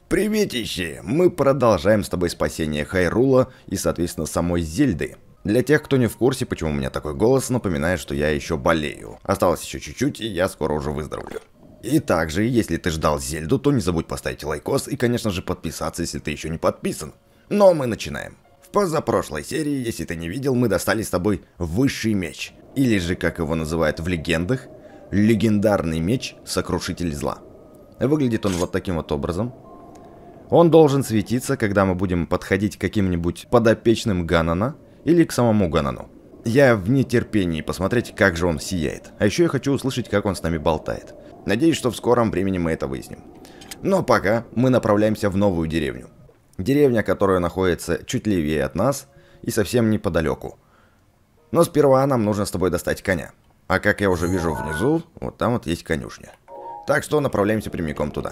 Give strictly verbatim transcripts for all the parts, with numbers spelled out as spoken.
Приветище! Мы продолжаем с тобой спасение Хайрула и, соответственно, самой Зельды. Для тех, кто не в курсе, почему у меня такой голос, напоминает, что я еще болею. Осталось еще чуть-чуть, и я скоро уже выздоровлю. И также, если ты ждал Зельду, то не забудь поставить лайкос и, конечно же, подписаться, если ты еще не подписан. Но мы начинаем. В позапрошлой серии, если ты не видел, мы достали с тобой высший меч. Или же, как его называют в легендах, легендарный меч Сокрушитель Зла. Выглядит он вот таким вот образом. Он должен светиться, когда мы будем подходить к каким-нибудь подопечным Ганона или к самому Ганону. Я в нетерпении посмотреть, как же он сияет. А еще я хочу услышать, как он с нами болтает. Надеюсь, что в скором времени мы это выясним. Но пока мы направляемся в новую деревню. Деревня, которая находится чуть левее от нас и совсем неподалеку. Но сперва нам нужно с тобой достать коня. А как я уже вижу внизу, вот там вот есть конюшня. Так что направляемся прямиком туда.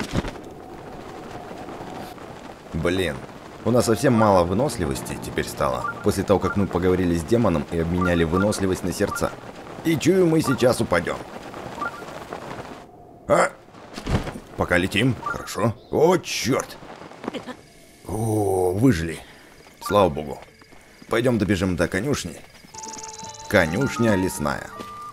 Блин, у нас совсем мало выносливости теперь стало, после того, как мы поговорили с демоном и обменяли выносливость на сердца. И чую, мы сейчас упадем. А? Пока летим, хорошо. О, черт! О, выжили. Слава богу. Пойдем добежим до конюшни. Конюшня лесная.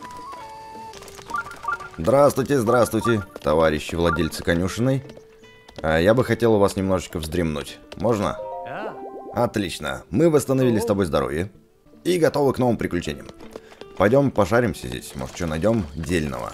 Здравствуйте, здравствуйте, товарищи владельцы конюшенной. А я бы хотел у вас немножечко вздремнуть. Можно? Отлично. Мы восстановили с тобой здоровье. И готовы к новым приключениям. Пойдем пошаримся здесь. Может, что найдем дельного.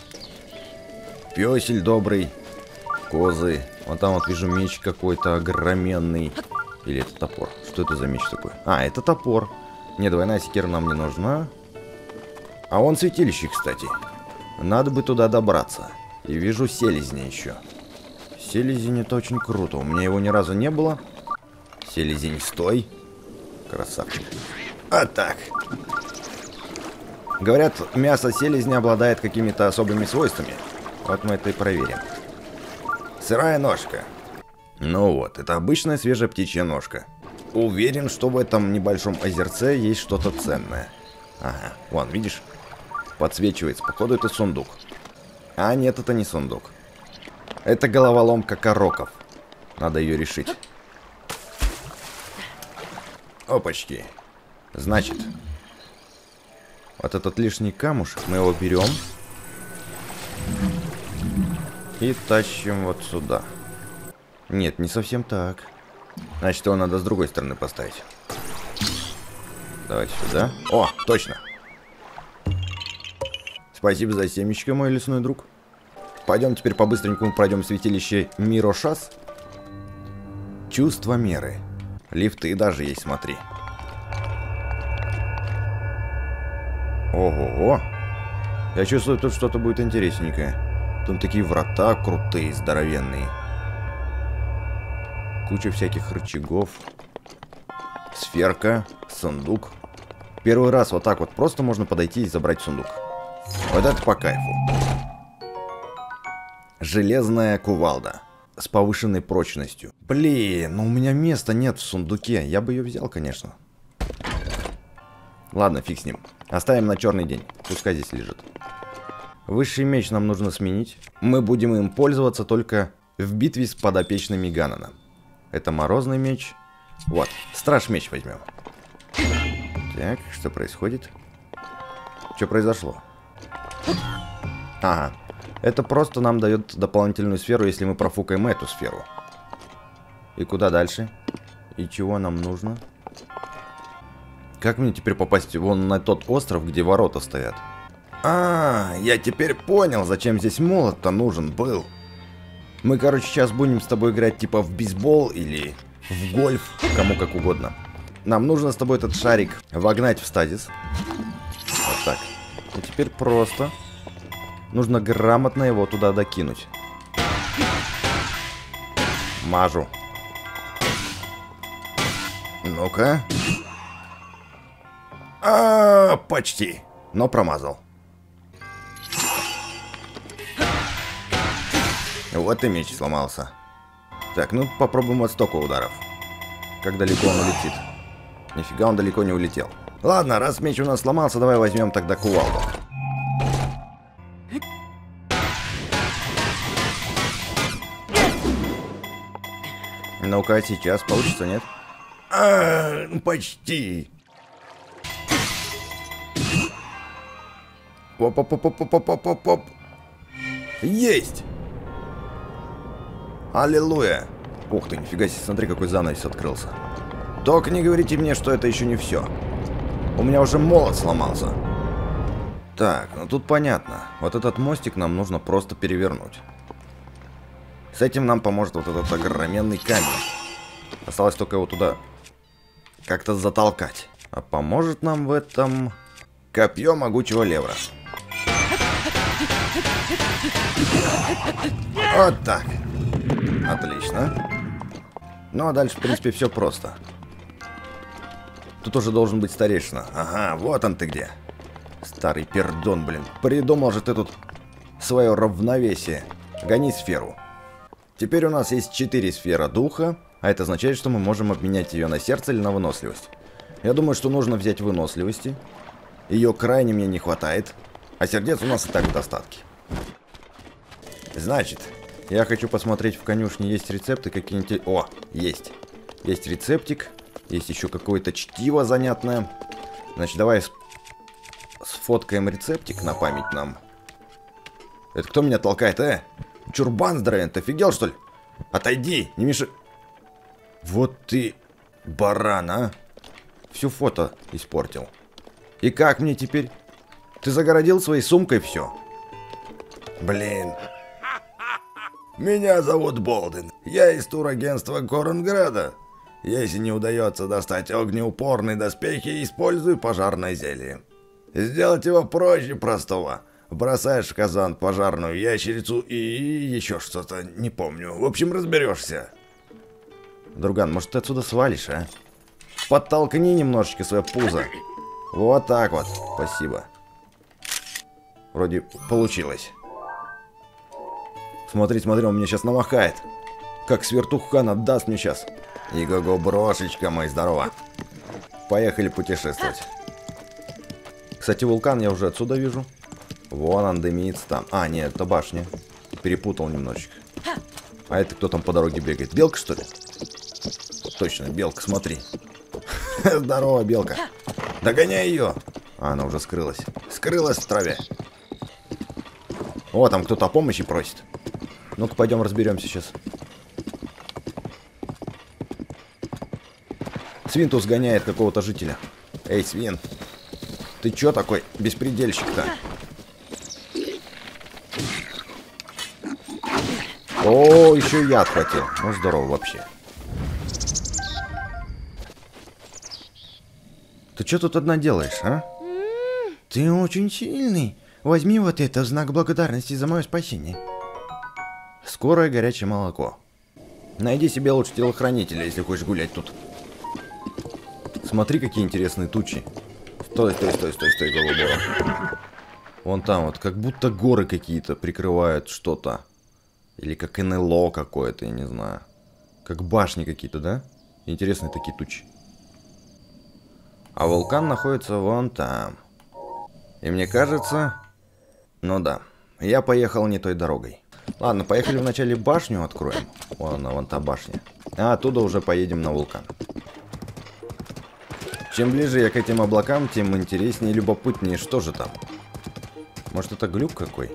Пёсель добрый. Козы. Вон там вот вижу меч какой-то огроменный. Или это топор? Что это за меч такой? А, это топор. Не, двойная секира нам не нужна. А вон святилище, кстати. Надо бы туда добраться. И вижу селезня еще. Селезень — это очень круто. У меня его ни разу не было. Селезень, стой. Красавчик. А так. Говорят, мясо селезня обладает какими-то особыми свойствами. Вот мы это и проверим. Сырая ножка. Ну вот, это обычная свежая птичья ножка. Уверен, что в этом небольшом озерце есть что-то ценное. Ага, вон, видишь? Подсвечивается. Походу, это сундук. А нет, это не сундук. Это головоломка Короков. Надо ее решить. Опачки. Значит, вот этот лишний камушек мы его берем и тащим вот сюда. Нет, не совсем так. Значит, его надо с другой стороны поставить. Давайте сюда. О, точно. Спасибо за семечко, мой лесной друг. Пойдем теперь по-быстренькому пройдем святилище Мирошас. Чувство меры. Лифты даже есть, смотри. Ого-го. Я чувствую, тут что-то будет интересненькое. Тут такие врата крутые, здоровенные. Куча всяких рычагов. Сферка, сундук. Первый раз вот так вот просто можно подойти и забрать сундук. Вот это по кайфу. Железная кувалда. С повышенной прочностью. Блин, ну у меня места нет в сундуке. Я бы ее взял, конечно. Ладно, фиг с ним. Оставим на черный день. Пускай здесь лежит. Высший меч нам нужно сменить. Мы будем им пользоваться только в битве с подопечными Ганона. Это морозный меч. Вот, страж меч возьмем. Так, что происходит? Что произошло? Ага. Это просто нам дает дополнительную сферу, если мы профукаем эту сферу. И куда дальше? И чего нам нужно? Как мне теперь попасть вон на тот остров, где ворота стоят? А, я теперь понял, зачем здесь молот-то нужен был. Мы, короче, сейчас будем с тобой играть типа в бейсбол или в гольф, кому как угодно. Нам нужно с тобой этот шарик вогнать в стазис. Вот так. И теперь просто... нужно грамотно его туда докинуть. Мажу. Ну-ка. А, почти. Но промазал. Вот и меч сломался. Так, ну попробуем вот столько ударов. Как далеко он улетит. Нифига он далеко не улетел. Ладно, раз меч у нас сломался, давай возьмем тогда кувалду. Ну-ка, сейчас получится, нет? А, почти. Оп-оп-оп-оп-оп-оп-оп. Есть! Аллилуйя! Ух ты, нифига себе, смотри, какой занавес открылся. Только не говорите мне, что это еще не все. У меня уже молот сломался. Так, ну тут понятно. Вот этот мостик нам нужно просто перевернуть. С этим нам поможет вот этот огроменный камень. Осталось только его туда как-то затолкать. А поможет нам в этом копье могучего левра. Вот так. Отлично. Ну а дальше, в принципе, все просто. Тут уже должен быть старейшина. Ага, вот он ты где. Старый пердон, блин. Придумал же ты тут свое равновесие. Гони сферу. Теперь у нас есть четыре сферы духа, а это означает, что мы можем обменять ее на сердце или на выносливость. Я думаю, что нужно взять выносливости. Ее крайне мне не хватает. А сердец у нас и так в достатке. Значит, я хочу посмотреть в конюшне, есть рецепты какие-нибудь... О, есть. Есть рецептик. Есть еще какое-то чтиво занятное. Значит, давай сфоткаем рецептик на память нам. Это кто меня толкает, э? Чурбан здоровен, ты офигел, что ли? Отойди, не мешай. Вот ты баран, а? Всю фото испортил. И как мне теперь? Ты загородил своей сумкой все. Блин. Меня зовут Болден. Я из турагентства Коронграда. Если не удается достать огнеупорные доспехи, использую пожарное зелье. Сделать его проще простого. Бросаешь в казан пожарную ящерицу и еще что-то, не помню. В общем, разберешься. Друган, может ты отсюда свалишь, а? Подтолкни немножечко свое пузо. Вот так вот. Спасибо. Вроде получилось. Смотри, смотри, он мне сейчас намахает. Как свертух Хан отдаст мне сейчас. Иго-го, брошечка мой, здорово. Поехали путешествовать. Кстати, вулкан я уже отсюда вижу. Вон он дымится там. А, нет, это башня. Перепутал немножечко. А это кто там по дороге бегает? Белка, что ли? Точно, белка, смотри. Здорово, белка. Догоняй ее. А, она уже скрылась. Скрылась в траве. О, там кто-то о помощи просит. Ну-ка, пойдем разберемся сейчас. Свинтус гоняет какого-то жителя. Эй, свин. Ты чё такой беспредельщик-то? О, еще и я отхватил. Ну, здорово вообще. Ты что тут одна делаешь, а? Ты очень сильный. Возьми вот это в знак благодарности за мое спасение. Скорое горячее молоко. Найди себе лучше телохранителя, если хочешь гулять тут. Смотри, какие интересные тучи. Стой, стой, стой, стой, стой, голубого. Вон там вот, как будто горы какие-то прикрывают что-то. Или как эн эл о какое-то, я не знаю. Как башни какие-то, да? Интересные такие тучи. А вулкан находится вон там. И мне кажется... Ну да, я поехал не той дорогой. Ладно, поехали вначале башню откроем. Вон она, вон та башня. А оттуда уже поедем на вулкан. Чем ближе я к этим облакам, тем интереснее и любопытнее, что же там. Может, это глюк какой?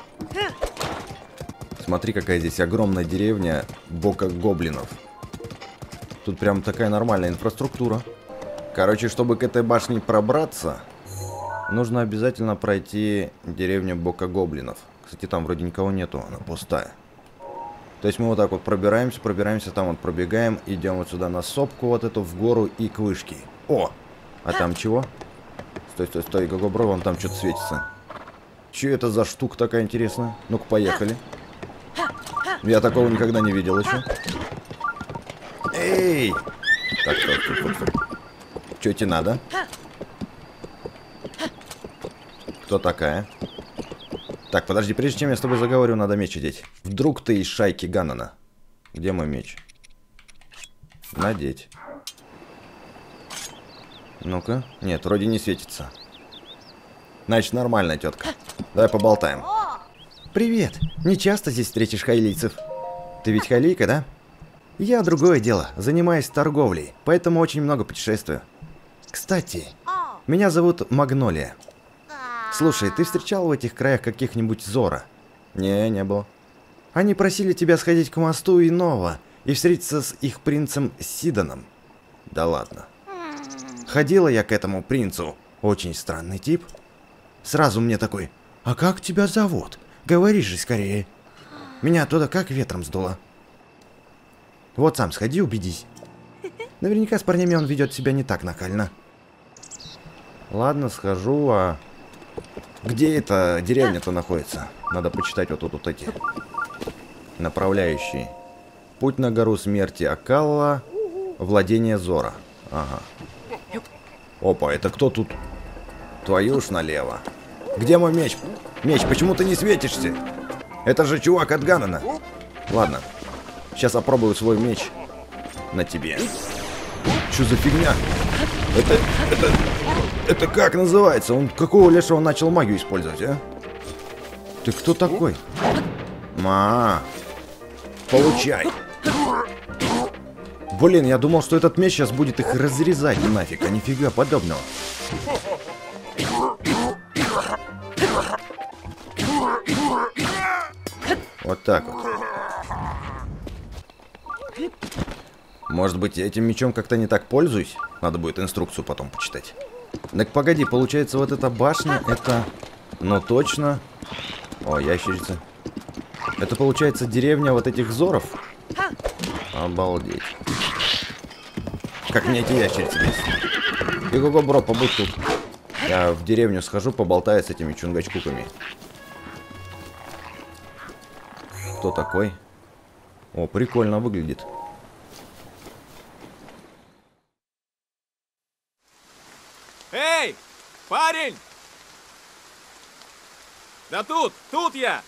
Смотри, какая здесь огромная деревня бока гоблинов. Тут прям такая нормальная инфраструктура. Короче, чтобы к этой башне пробраться, нужно обязательно пройти деревню бока гоблинов. Кстати, там вроде никого нету, она пустая. То есть мы вот так вот пробираемся, пробираемся, там вот пробегаем, идем вот сюда на сопку вот эту, в гору и к вышке. О! А там чего? Стой, стой, стой, Гого-бро, вон там что-то светится. Че это за штука такая интересная? Ну-ка, поехали. Я такого никогда не видел еще. Эй! Так, стоп, стоп, стоп, стоп. Че тебе надо? Кто такая? Так, подожди, прежде чем я с тобой заговорю, надо меч одеть. Вдруг ты из шайки Ганнона. Где мой меч? Надеть. Ну-ка. Нет, вроде не светится. Значит, нормально, тетка. Давай поболтаем. Привет. Не часто здесь встретишь хайлийцев. Ты ведь хайлийка, да? Я другое дело, занимаюсь торговлей, поэтому очень много путешествую. Кстати, меня зовут Магнолия. Слушай, ты встречал в этих краях каких-нибудь Зора? Не, не было. Они просили тебя сходить к мосту Иного и встретиться с их принцем Сиданом. Да ладно. Ходила я к этому принцу. Очень странный тип. Сразу мне такой: а как тебя зовут? Говори же скорее. Меня оттуда как ветром сдуло. Вот сам сходи, убедись. Наверняка с парнями он ведет себя не так нахально. Ладно, схожу, а... Где эта деревня-то находится? Надо почитать вот тут вот эти направляющие. Путь на гору смерти Акалла, владение Зора. Ага. Опа, это кто тут? Твою ж налево. Где мой меч? Меч, почему ты не светишься? Это же чувак от Ганнена. Ладно. Сейчас опробую свой меч на тебе. Что за фигня? Это, это, это как называется? Он какого лешего начал магию использовать, а? Ты кто такой? Ма, получай. Блин, я думал, что этот меч сейчас будет их разрезать нафиг, а нифига подобного. Вот так вот. Может быть, я этим мечом как-то не так пользуюсь? Надо будет инструкцию потом почитать. Так погоди, получается, вот эта башня, это... Ну точно. О, ящерица. Это получается деревня вот этих Зоров? Обалдеть. Как мне эти ящерицы бесят. Иго, бро, побудь тут. Я в деревню схожу, поболтаю с этими чунгачкуками. Кто такой? О, прикольно выглядит. Эй, парень! Да тут, тут я!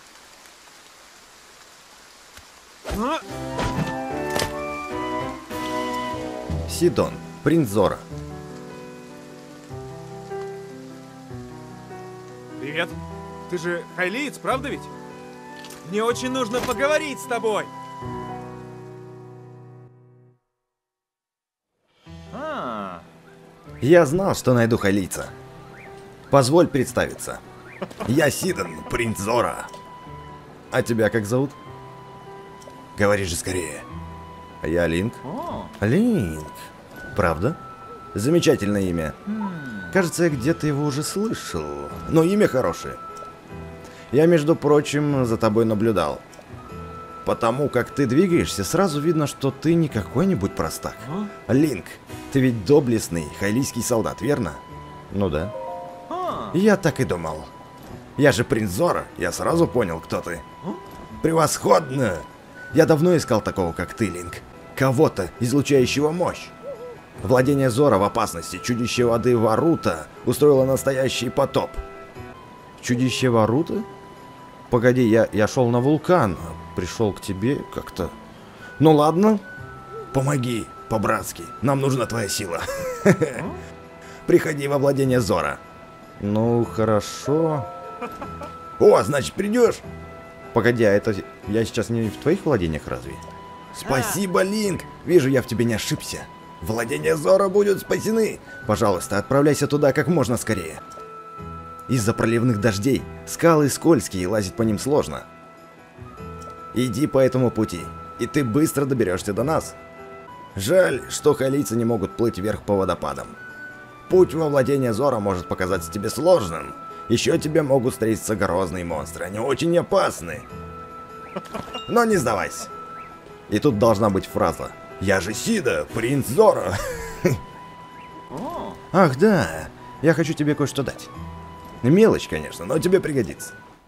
Сидон, принц Зора. Привет. Ты же хайлиец, правда ведь? Мне очень нужно поговорить с тобой. А. Я знал, что найду хайлийца. Позволь представиться. Я Сидон, принц Зора. А тебя как зовут? Говори же скорее. А я Линк. О. Линк. Правда? Замечательное имя. Кажется, я где-то его уже слышал. Но имя хорошее. Я, между прочим, за тобой наблюдал. Потому как ты двигаешься, сразу видно, что ты не какой-нибудь простак. А? Линк, ты ведь доблестный хайлийский солдат, верно? Ну да. А. Я так и думал. Я же принц Зора, я сразу понял, кто ты. Превосходно! Я давно искал такого, как ты, Линк. Кого-то, излучающего мощь. Владение Зора в опасности. Чудище воды Варута устроило настоящий потоп. Чудище Варута? Погоди, я, я шел на вулкан, а пришел к тебе как-то... Ну ладно. Помоги, по-братски. Нам нужна твоя сила. Приходи во владение Зора. Ну, хорошо. О, значит, придешь? Погоди, а это я сейчас не в твоих владениях разве? Спасибо, Линк. Вижу, я в тебе не ошибся. Владения Зора будут спасены. Пожалуйста, отправляйся туда как можно скорее. Из-за проливных дождей скалы скользкие, и лазить по ним сложно. Иди по этому пути, и ты быстро доберешься до нас. Жаль, что хайлийцы не могут плыть вверх по водопадам. Путь во владение Зора может показаться тебе сложным. Еще тебе могут встретиться грозные монстры, они очень опасны. Но не сдавайся. И тут должна быть фраза: «Я же Сида, принц Зора». Ах да, я хочу тебе кое-что дать. Мелочь, конечно, но тебе пригодится.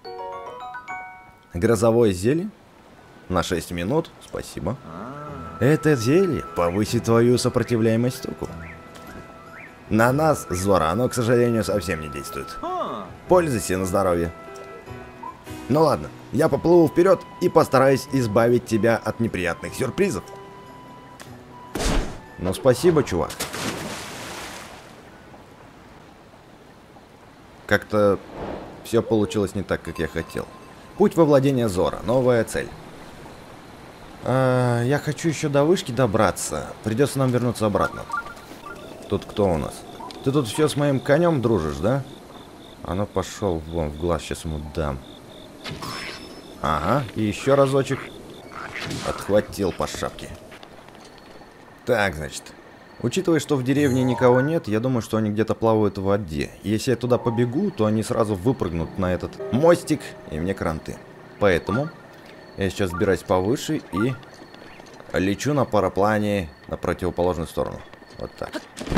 Грозовое зелье? На шесть минут, спасибо. Это зелье повысит твою сопротивляемость стуку. На нас, Зора, оно, к сожалению, совсем не действует. Пользуйся на здоровье. Ну ладно, я поплыву вперед и постараюсь избавить тебя от неприятных сюрпризов. Ну спасибо, чувак. Как-то все получилось не так, как я хотел. Путь во владение Зора, новая цель. А, я хочу еще до вышки добраться. Придется нам вернуться обратно. Тут кто у нас? Ты тут все с моим конем дружишь, да? А ну пошел вон в глаз, сейчас ему дам. Ага, и еще разочек. Отхватил по шапке. Так, значит. Учитывая, что в деревне никого нет, я думаю, что они где-то плавают в воде. И если я туда побегу, то они сразу выпрыгнут на этот мостик, и мне кранты. Поэтому я сейчас сбираюсь повыше и лечу на параплане на противоположную сторону. Вот так.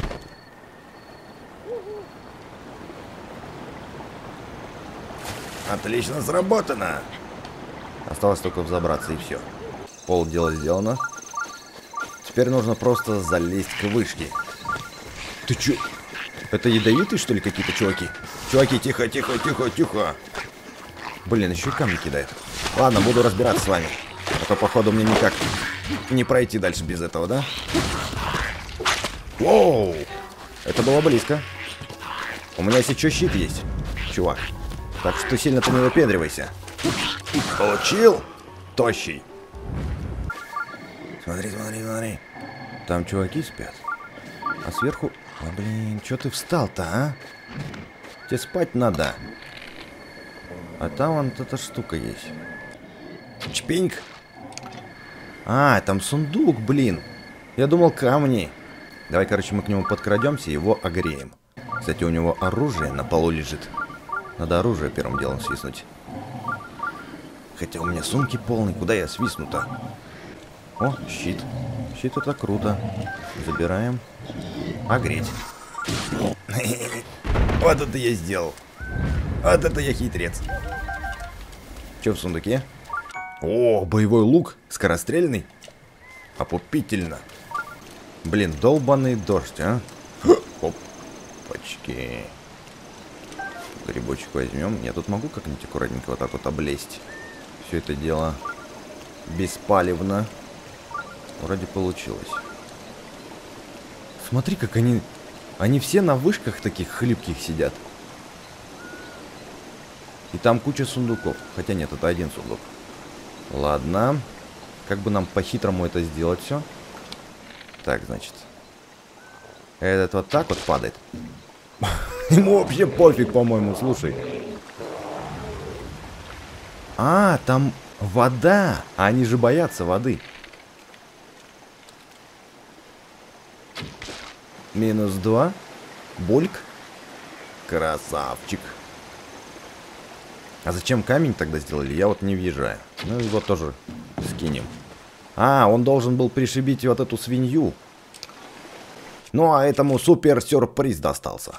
Отлично сработано! Осталось только взобраться, и все. Пол дела сделано. Теперь нужно просто залезть к вышке. Ты чё? Это ядовитые, что ли, какие-то чуваки? Чуваки, тихо, тихо, тихо, тихо. Блин, еще и камни кидает. Ладно, буду разбираться с вами. А то, походу, мне никак не пройти дальше без этого, да? Воу! Это было близко. У меня если что, щит есть, чувак. Так что ты сильно-то не выпендривайся. Получил? Тощий. Смотри, смотри, смотри. Там чуваки спят. А сверху... А, блин, что ты встал-то, а? Тебе спать надо. А там вон эта штука есть. Чпиньк. А, там сундук, блин. Я думал, камни. Давай, короче, мы к нему подкрадемся и его огреем. Кстати, у него оружие на полу лежит. Надо оружие первым делом свистнуть. Хотя у меня сумки полные. Куда я свистну-то? О, щит. Щит это круто. Забираем. Огреть. Вот это я сделал. Вот это я хитрец. Что в сундуке? О, боевой лук. Скорострельный. Опупительно. Блин, долбаный дождь, а? Опачки. Грибочек возьмем. Я тут могу как-нибудь аккуратненько вот так вот облезть. Все это дело беспалевно. Вроде получилось. Смотри, как они... Они все на вышках таких хлипких сидят. И там куча сундуков. Хотя нет, это один сундук. Ладно. Как бы нам по-хитрому это сделать все? Так, значит. Этот вот так вот падает. Ему вообще пофиг, по-моему, слушай. А, там вода. А они же боятся воды. Минус два. Бульк. Красавчик. А зачем камень тогда сделали? Я вот не въезжаю. Ну его тоже скинем. А, он должен был пришибить вот эту свинью. Ну, а этому супер-сюрприз достался.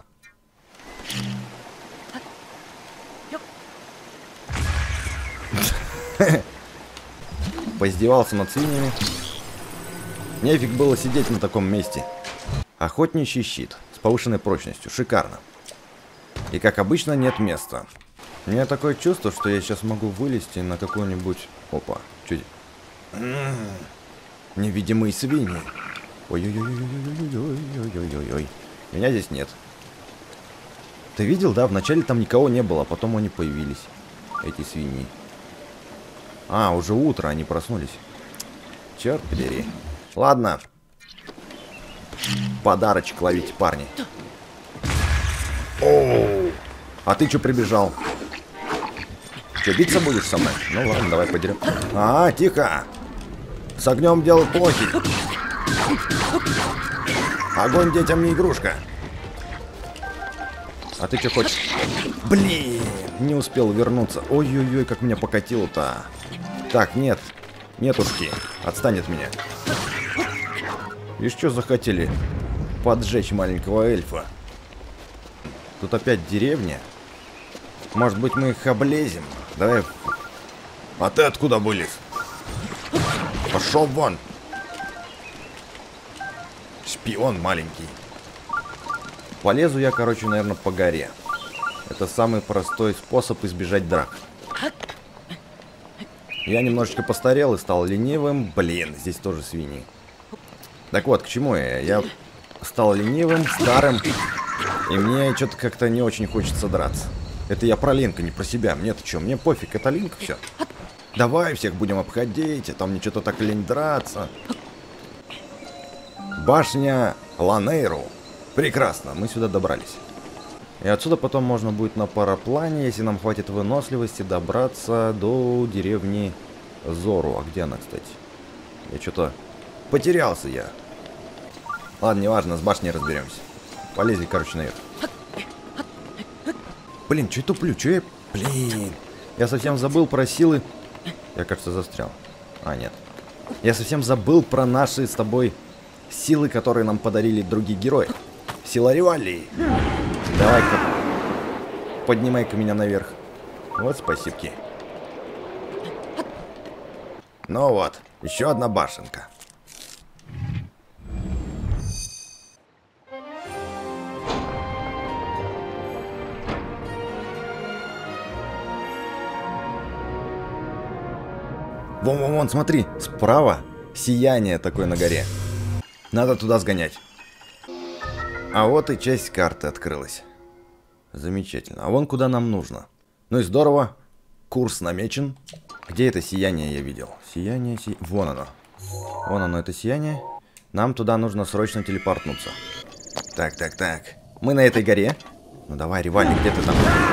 Поиздевался над свиньями. Нефиг было сидеть на таком месте. Охотничий щит с повышенной прочностью. Шикарно. И как обычно нет места. У меня такое чувство, что я сейчас могу вылезти на какой-нибудь... Опа, чуть... Невидимые свиньи. Ой-ой-ой-ой-ой-ой-ой-ой-ой. Меня здесь нет. Ты видел, да? Вначале там никого не было, а потом они появились. Эти свиньи. А, уже утро, они проснулись. Черт подери. Ладно. Подарочек ловите, парни. Оу. А ты что прибежал? Че, биться будешь со мной? Ну ладно, давай подерем. А, тихо. С огнем дело плохи. Огонь детям не игрушка. А ты что хочешь? Блин, не успел вернуться. Ой-ой-ой, как меня покатило-то. Так, нет. Нетушки. Отстань от меня. И что захотели? Поджечь маленького эльфа. Тут опять деревня. Может быть, мы их облезем? Давай. А ты откуда вылез? Пошел вон. Шпион маленький. Полезу я, короче, наверное, по горе. Это самый простой способ избежать драк. Я немножечко постарел и стал ленивым. Блин, здесь тоже свиньи. Так вот, к чему я? Я стал ленивым, старым. И мне что-то как-то не очень хочется драться. Это я про Линка, не про себя. Мне-то что? Мне пофиг, это Линк, все. Давай всех будем обходить, а то мне что-то так лень драться. Башня Ланейру. Прекрасно, мы сюда добрались. И отсюда потом можно будет на параплане, если нам хватит выносливости, добраться до деревни Зору. А где она, кстати? Я что-то потерялся я. Ладно, неважно, с башней разберемся. Полезли, короче, наверх. Блин, что я туплю? Что я... Блин. Я совсем забыл про силы. Я, кажется, застрял. А, нет. Я совсем забыл про наши с тобой силы, которые нам подарили другие герои. Сила Ривалии. Давай-ка. Поднимай-ка меня наверх. Вот, спасибки. Ну вот, еще одна башенка. Вон-вон-вон, смотри, справа сияние такое на горе. Надо туда сгонять. А вот и часть карты открылась. Замечательно. А вон куда нам нужно. Ну и здорово. Курс намечен. Где это сияние я видел? Сияние, си... Вон оно. Вон оно, это сияние. Нам туда нужно срочно телепортнуться. Так, так, так. Мы на этой горе. Ну давай, Ривали, где ты там?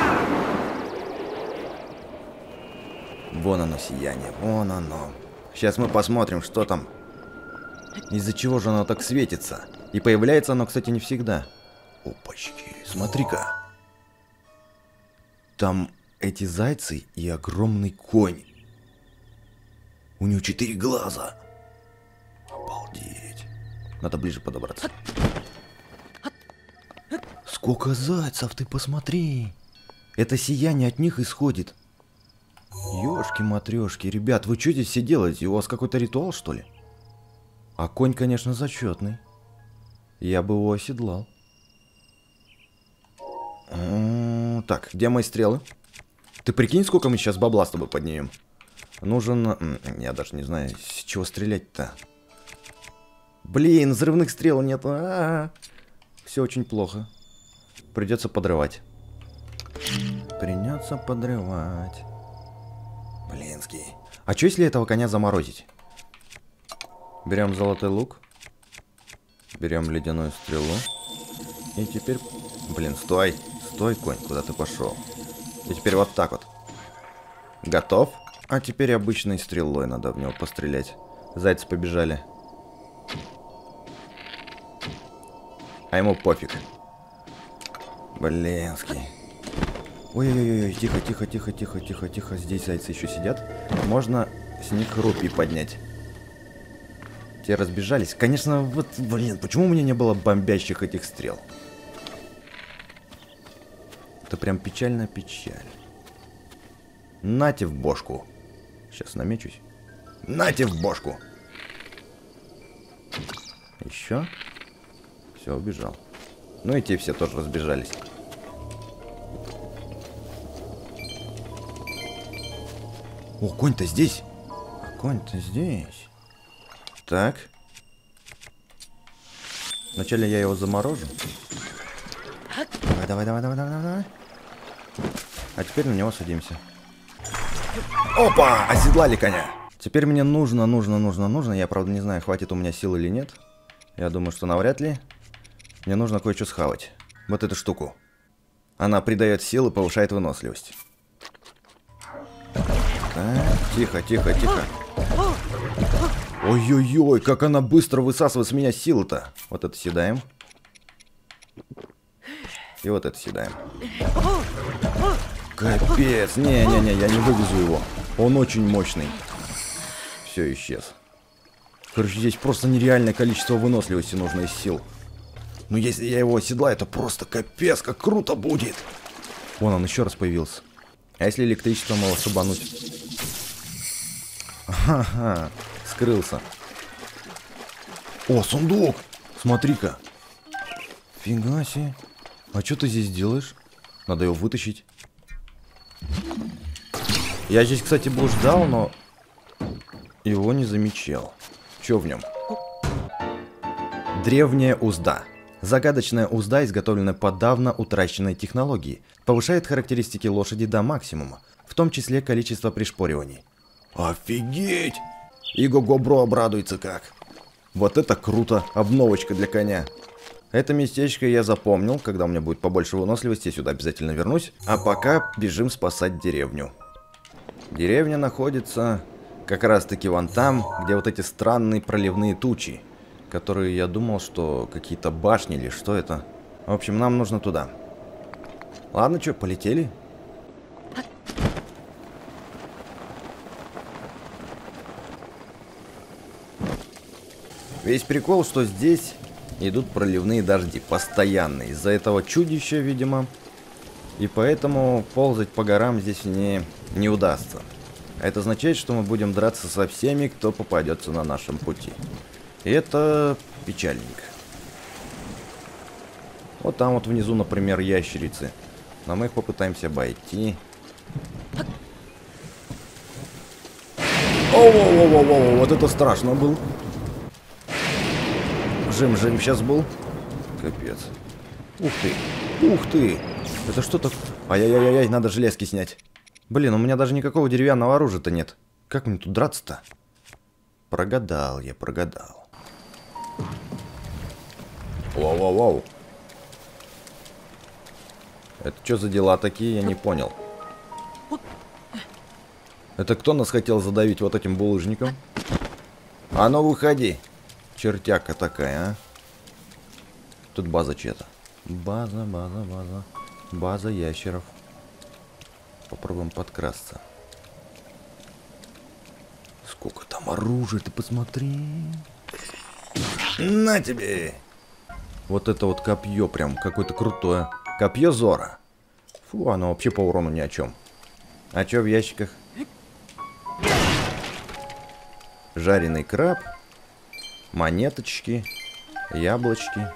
Вон оно сияние, вон оно. Сейчас мы посмотрим, что там. Из-за чего же оно так светится? И появляется оно, кстати, не всегда. Опачки, смотри-ка. Там эти зайцы и огромный конь. У него четыре глаза. Обалдеть. Надо ближе подобраться. Сколько зайцев, ты посмотри. Это сияние от них исходит. Ёшки-матрёшки, ребят, вы что здесь все делаете? У вас какой-то ритуал, что ли? А конь, конечно, зачетный. Я бы его оседлал. Так, где мои стрелы? Ты прикинь, сколько мы сейчас бабла с тобой поднимем? Нужен... Я даже не знаю, с чего стрелять-то. Блин, взрывных стрел нет. А-а-а. Все очень плохо. Придется подрывать. Придется подрывать. Блинский. А что если этого коня заморозить? Берем золотой лук. Берем ледяную стрелу. И теперь... Блин, стой. Стой, конь, куда ты пошел? И теперь вот так вот. Готов? А теперь обычной стрелой надо в него пострелять. Зайцы побежали. А ему пофиг. Блинский. Ой-ой-ой, тихо, тихо, тихо, тихо, тихо, тихо. Здесь зайцы еще сидят. Можно с них рупий поднять. Те разбежались. Конечно, вот, блин, почему у меня не было бомбящих этих стрел? Это прям печальная печаль. Нате в бошку. Сейчас намечусь. Нате в бошку. Еще. Все, убежал. Ну и те все тоже разбежались. О, конь-то здесь. А конь-то здесь. Так. Вначале я его заморожу. Давай, давай, давай, давай, давай, давай. А теперь на него садимся. Опа! Оседлали коня. Теперь мне нужно, нужно, нужно, нужно. Я, правда, не знаю, хватит у меня сил или нет. Я думаю, что навряд ли. Мне нужно кое-что схавать. Вот эту штуку. Она придает силы, повышает выносливость. Так, тихо, тихо, тихо. Ой-ой-ой, как она быстро высасывает с меня силы-то. Вот это съедаем. И вот это съедаем. Капец. Не-не-не, я не вывезу его. Он очень мощный. Все, исчез. Короче, здесь просто нереальное количество выносливости нужно из сил. Но если я его оседлаю, это просто капец, как круто будет. Вон он еще раз появился. А если электричеством его шибануть? Ага, скрылся. О, сундук! Смотри-ка. Фига себе. А что ты здесь делаешь? Надо его вытащить. Я здесь, кстати, блуждал, но его не замечал. Что в нем? Древняя узда. Загадочная узда, изготовленная по давно утраченной технологии, повышает характеристики лошади до максимума, в том числе количество пришпориваний. Офигеть! Иго-го, бро, обрадуется как. Вот это круто, обновочка для коня. Это местечко я запомнил, когда у меня будет побольше выносливости, я сюда обязательно вернусь. А пока бежим спасать деревню. Деревня находится как раз таки вон там, где вот эти странные проливные тучи, которые я думал, что какие-то башни или что это. В общем, нам нужно туда. Ладно, что, полетели? Весь прикол, что здесь идут проливные дожди, постоянные, из-за этого чудища, видимо. И поэтому ползать по горам здесь не, не удастся. Это означает, что мы будем драться со всеми, кто попадется на нашем пути. И это печальненько. Вот там вот внизу, например, ящерицы. Но мы их попытаемся обойти. Оу-оу-оу-оу-оу, вот это страшно был. Жим-жим сейчас был. Капец. Ух ты. Ух ты. Это что так? Ай-яй-яй-яй, надо железки снять. Блин, у меня даже никакого деревянного оружия-то нет. Как мне тут драться-то? Прогадал я, прогадал. Воу-воу-воу. Это что за дела такие, я не понял. Это кто нас хотел задавить вот этим булыжником? А ну выходи. Чертяка такая, а. Тут база чья-то. База, база, база. База ящеров. Попробуем подкрасться. Сколько там оружия, ты посмотри. На тебе. Вот это вот копье прям какое-то крутое. Копье Зора. Фу, оно вообще по урону ни о чем. А что в ящиках? Жареный краб. Монеточки. Яблочки.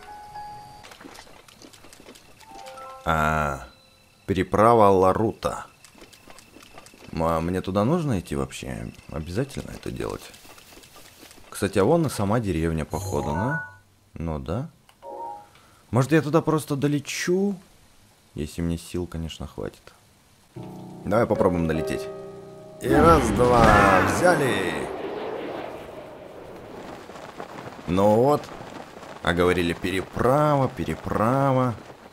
А, переправа Ларута. А мне туда нужно идти вообще? Обязательно это делать? Кстати, а вон и сама деревня, походу, да? Ну да. Может, я туда просто долечу? Если мне сил, конечно, хватит. Давай попробуем долететь. И раз-два, взяли. Ну вот. А говорили переправа, переправа.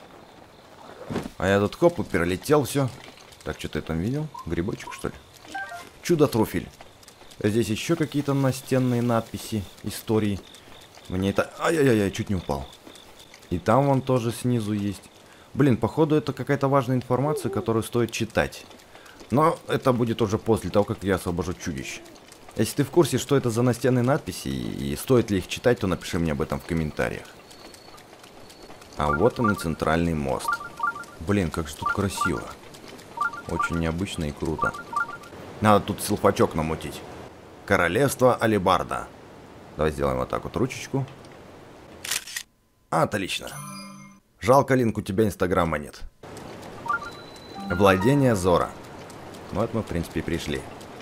А я тут хоп и перелетел, все. Так, что ты там видел? Грибочек, что ли? Чудо-труфель. Здесь еще какие-то настенные надписи, истории. Мне это... Ай-яй-яй, чуть не упал. И там вон тоже снизу есть. Блин, походу это какая-то важная информация, которую стоит читать. Но это будет уже после того, как я освобожу чудищ. Если ты в курсе, что это за настенные надписи и стоит ли их читать, то напиши мне об этом в комментариях. А вот он и центральный мост. Блин, как же тут красиво. Очень необычно и круто. Надо тут силфачок намутить. Королевство Алибарда. Давай сделаем вот так вот ручечку. Отлично. Жалко, Линк, у тебя инстаграма нет. Владение Зора. Ну, вот мы, в принципе, и пришли.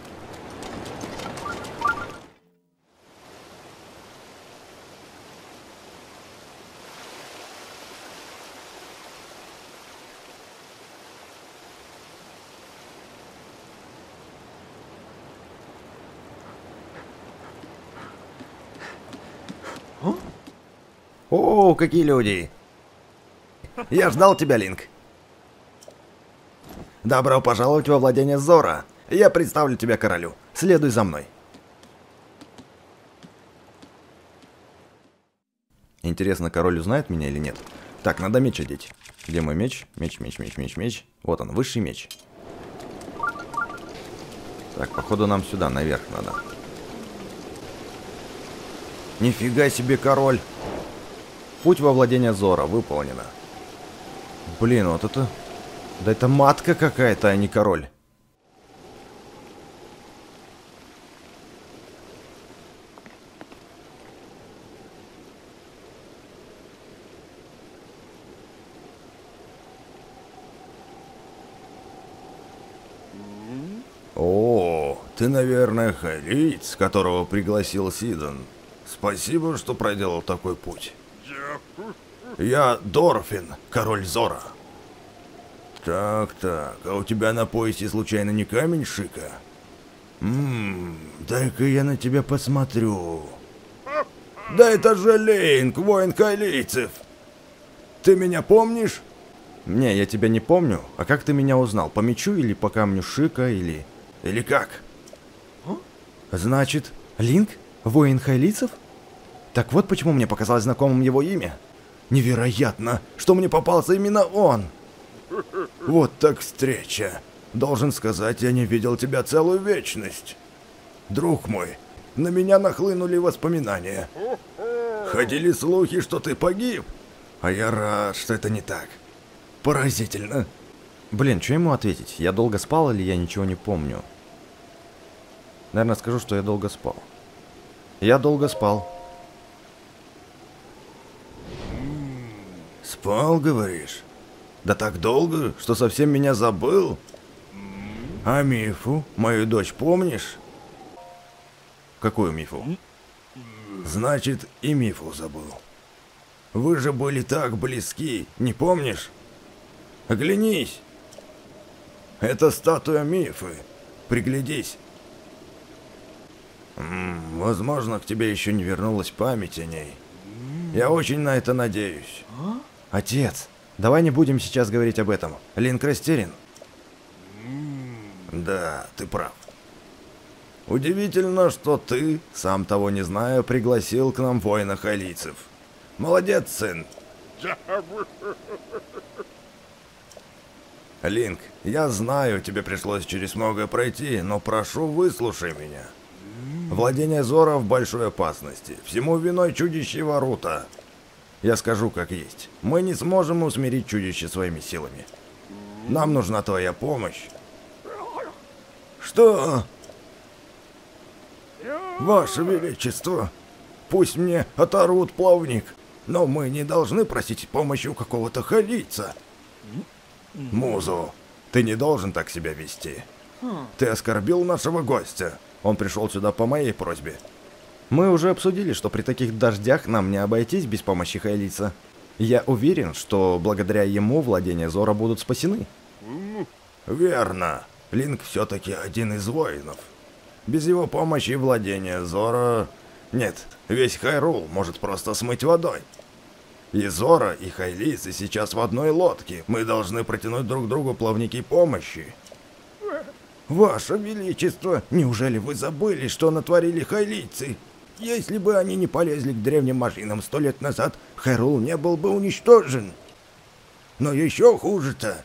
О, какие люди! Я ждал тебя, Линк. Добро пожаловать во владение Зора. Я представлю тебя королю. Следуй за мной. Интересно, король узнает меня или нет? Так, надо меч одеть. Где мой меч? Меч, меч, меч, меч, меч. Вот он, высший меч. Так, походу нам сюда, наверх надо. Нифига себе, король. Путь во владение Зора выполнено. Блин, вот это... Да это матка какая-то, а не король. О, ты, наверное, халиец, которого пригласил Сидан. Спасибо, что проделал такой путь. Я Дорфин, король Зора. Так-так, а у тебя на поясе случайно не камень Шика? Ммм, дай-ка я на тебя посмотрю. Да это же Линк, воин хайлийцев. Ты меня помнишь? Не, я тебя не помню. А как ты меня узнал? По мечу или по камню Шика, или... Или как? Значит, Линк? Воин хайлийцев? Так вот почему мне показалось знакомым его имя. Невероятно, что мне попался именно он. Вот так встреча. Должен сказать, я не видел тебя целую вечность. Друг мой, на меня нахлынули воспоминания. Ходили слухи, что ты погиб. А я рад, что это не так. Поразительно. Блин, что ему ответить? Я долго спал или я ничего не помню? Наверное, скажу, что я долго спал. Я долго спал. Спал, говоришь? Да так долго, что совсем меня забыл? А Мифу, мою дочь, помнишь? Какую Мифу? Значит, и Мифу забыл. Вы же были так близки, не помнишь? Оглянись. Это статуя Мифы. Приглядись. М -м, возможно, к тебе еще не вернулась память о ней. Я очень на это надеюсь. Отец, давай не будем сейчас говорить об этом. Линк растерян. Да, ты прав. Удивительно, что ты, сам того не зная, пригласил к нам воина хайлийцев. Молодец, сын. Линк, я знаю, тебе пришлось через многое пройти, но прошу, выслушай меня. Владение Зора в большой опасности. Всему виной чудище Варута. Я скажу как есть. Мы не сможем усмирить чудище своими силами. Нам нужна твоя помощь. Что? Ваше Величество, пусть мне оторвут плавник, но мы не должны просить помощи у какого-то хайлийца. Музу, ты не должен так себя вести. Ты оскорбил нашего гостя. Он пришел сюда по моей просьбе. Мы уже обсудили, что при таких дождях нам не обойтись без помощи хайлийца. Я уверен, что благодаря ему владения Зора будут спасены. Верно. Линк все-таки один из воинов. Без его помощи владение Зора... Нет, весь Хайрул может просто смыть водой. И Зора, и хайлийцы сейчас в одной лодке. Мы должны протянуть друг другу плавники помощи. Ваше Величество, неужели вы забыли, что натворили хайлийцы? Если бы они не полезли к древним машинам сто лет назад, Хайрул не был бы уничтожен. Но еще хуже-то.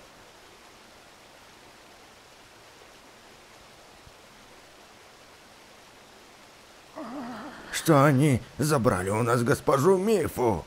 Что они забрали у нас госпожу Мифу.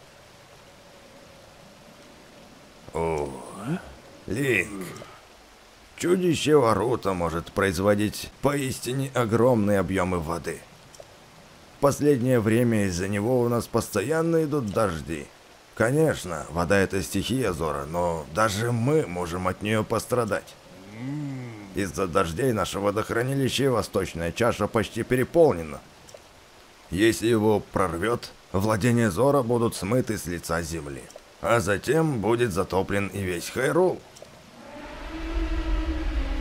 О, Линк. Чудище Варута может производить поистине огромные объемы воды. В последнее время из-за него у нас постоянно идут дожди. Конечно, вода это стихия Зора, но даже мы можем от нее пострадать. Из-за дождей наше водохранилище Восточная чаша почти переполнена. Если его прорвет, владения Зора будут смыты с лица земли. А затем будет затоплен и весь Хайрул.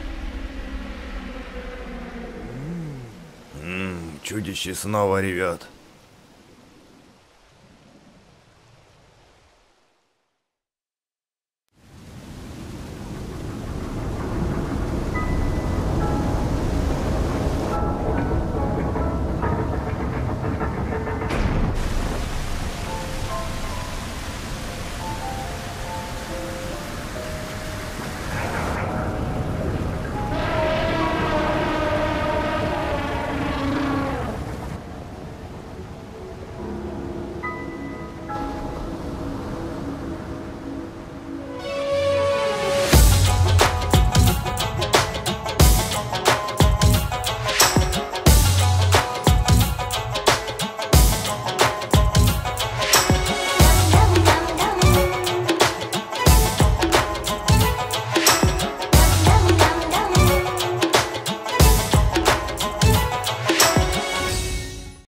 Ммм, чудище снова ревет.